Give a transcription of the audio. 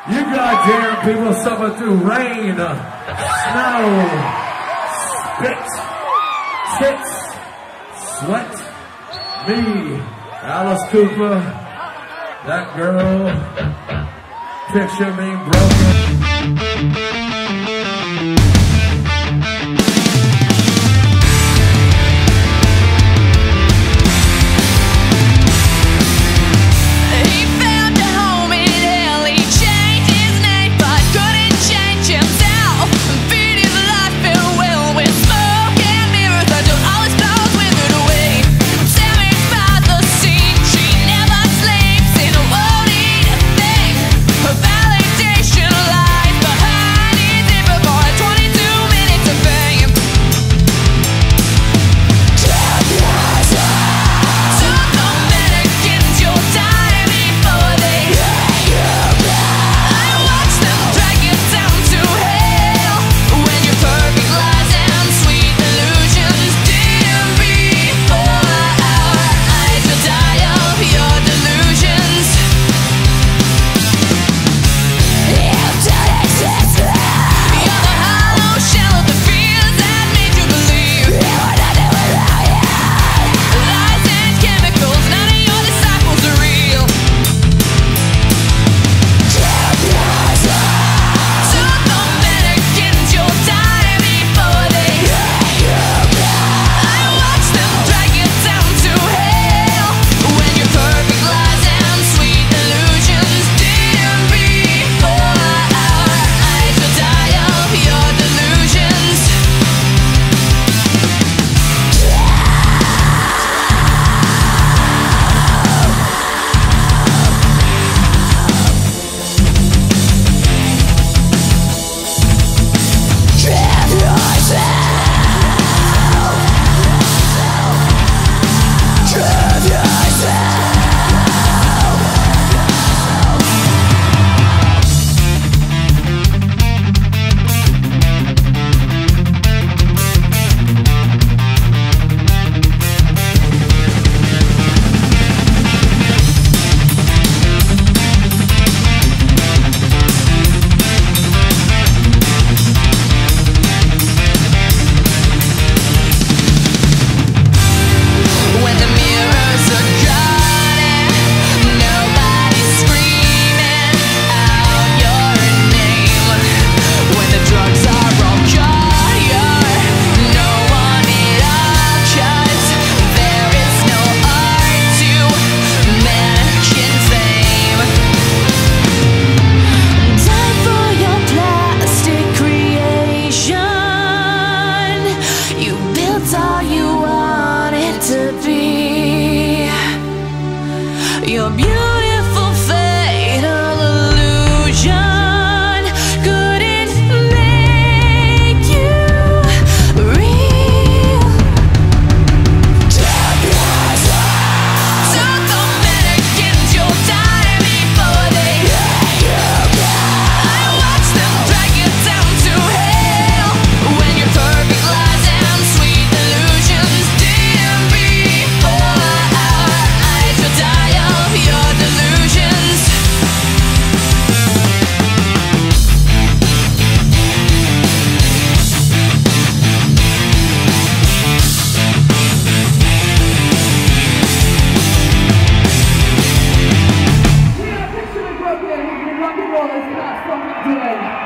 You goddamn people suffer through rain, snow, spit, tits, sweat. Me, Alice Cooper, that girl, picture me broken. Your beautiful fatal illusion couldn't make you real. Took Americans your time before they let you go. I watched them drag you down to hell when your perfect lies and sweet illusions dim before our eyes. You'll die of your delusions. We got a picture of broken and rock and roll is not fucking good.